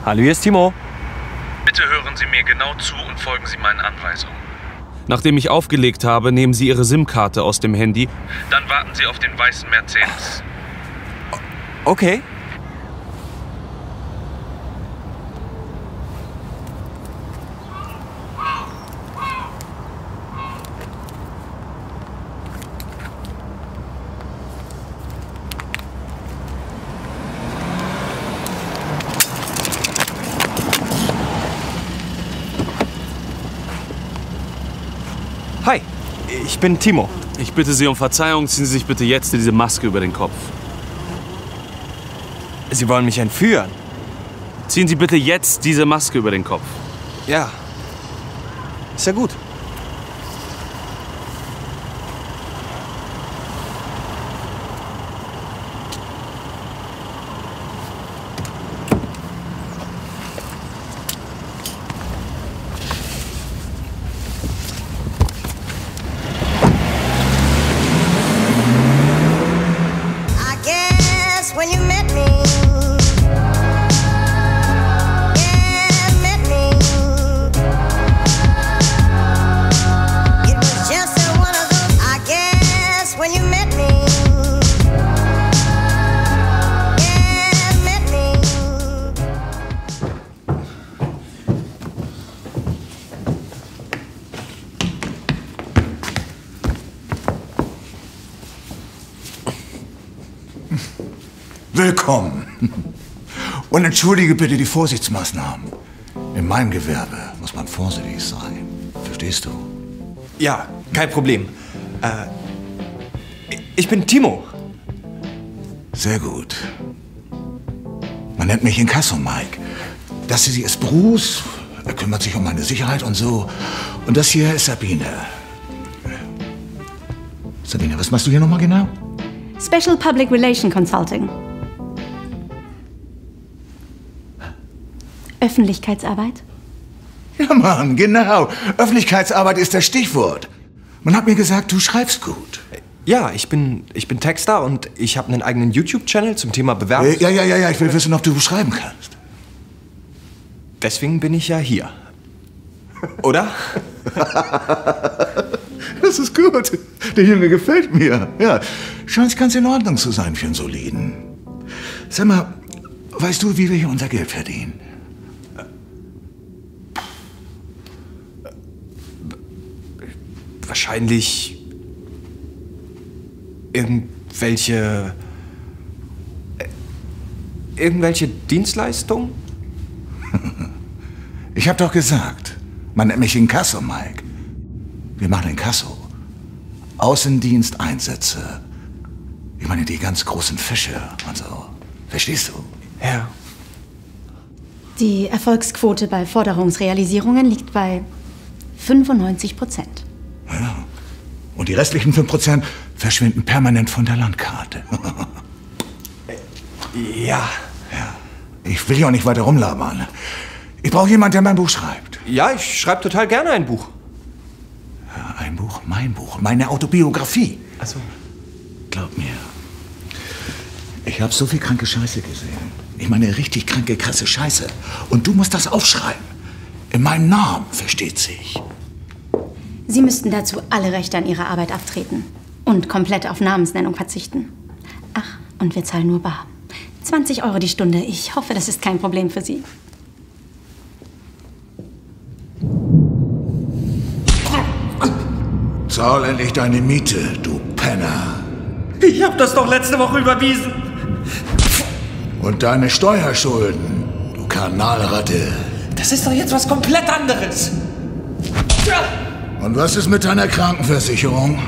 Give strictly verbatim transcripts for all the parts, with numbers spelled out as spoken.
Hallo, hier ist Timo. Bitte hören Sie mir genau zu und folgen Sie meinen Anweisungen. Nachdem ich aufgelegt habe, nehmen Sie Ihre SIM-Karte aus dem Handy. Dann warten Sie auf den weißen Mercedes. Okay. Hi, ich bin Timo. Ich bitte Sie um Verzeihung, ziehen Sie sich bitte jetzt diese Maske über den Kopf. Sie wollen mich entführen? Ziehen Sie bitte jetzt diese Maske über den Kopf. Ja. Ist ja gut. When you met me, yeah, met me. It was just a one of those, I guess, when you met me, yeah, met me. Willkommen. Und entschuldige bitte die Vorsichtsmaßnahmen. In meinem Gewerbe muss man vorsichtig sein. Verstehst du? Ja, kein Problem. Äh, ich bin Timo. Sehr gut. Man nennt mich Inkasso Mike. Das hier ist Bruce. Er kümmert sich um meine Sicherheit und so. Und das hier ist Sabine. Sabine, was machst du hier nochmal genau? Special Public Relation Consulting. Öffentlichkeitsarbeit? Ja, Mann, genau. Öffentlichkeitsarbeit ist das Stichwort. Man hat mir gesagt, du schreibst gut. Ja, ich bin, ich bin Texter und ich habe einen eigenen YouTube-Channel zum Thema Bewerbung. Ja, ja, ja, ja, ich will wissen, ob du schreiben kannst. Deswegen bin ich ja hier. Oder? Das ist gut. Der Junge gefällt mir. Ja, scheint ganz in Ordnung zu sein für einen Soliden. Sag mal, weißt du, wie wir hier unser Geld verdienen? Wahrscheinlich irgendwelche irgendwelche Dienstleistungen? Ich hab doch gesagt, man nennt mich Inkasso, Mike. Wir machen Inkasso. Außendiensteinsätze. Ich meine, die ganz großen Fische und so. Verstehst du? Ja. Die Erfolgsquote bei Forderungsrealisierungen liegt bei fünfundneunzig Prozent. Ja. Und die restlichen fünf Prozent verschwinden permanent von der Landkarte. Ja. Ja. Ich will hier auch nicht weiter rumlabern. Ich brauche jemanden, der mein Buch schreibt. Ja, ich schreibe total gerne ein Buch. Ja, ein Buch, mein Buch, meine Autobiografie. Ach so. Glaub mir, ich habe so viel kranke Scheiße gesehen. Ich meine, richtig kranke, krasse Scheiße. Und du musst das aufschreiben. In meinem Namen, versteht sich. Sie müssten dazu alle Rechte an Ihrer Arbeit abtreten und komplett auf Namensnennung verzichten. Ach, und wir zahlen nur bar. zwanzig Euro die Stunde. Ich hoffe, das ist kein Problem für Sie. Zahl endlich deine Miete, du Penner. Ich habe das doch letzte Woche überwiesen. Und deine Steuerschulden, du Kanalratte. Das ist doch jetzt was komplett anderes. Und was ist mit deiner Krankenversicherung?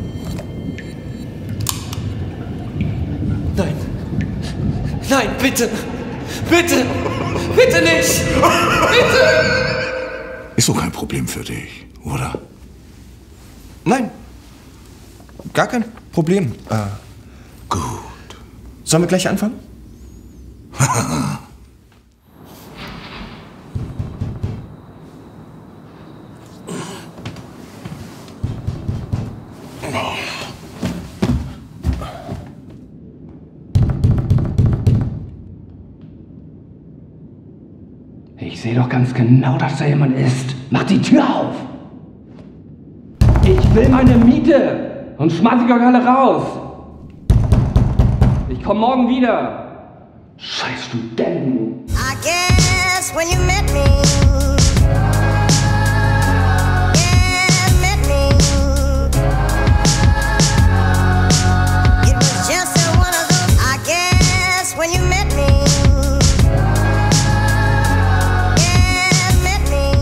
Nein. Nein, bitte. Bitte. Bitte nicht. Bitte. Ist doch kein Problem für dich, oder? Nein. Gar kein Problem. Äh, Gut. Sollen wir gleich anfangen? sehe doch ganz genau, dass da jemand ist. Mach die Tür auf! Ich will meine Miete! Und schmeiß ich euch alle raus! Ich komme morgen wieder! Scheiß Studenten! I guess when you met me, yeah, met me, it was just a one of those. I guess when you met me, yeah, met me.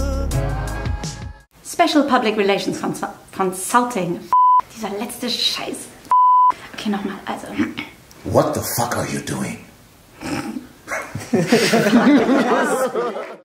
Special Public Relations Cons Consulting. Dieser letzte Scheiß. Okay, nochmal. Also. What the fuck are you doing?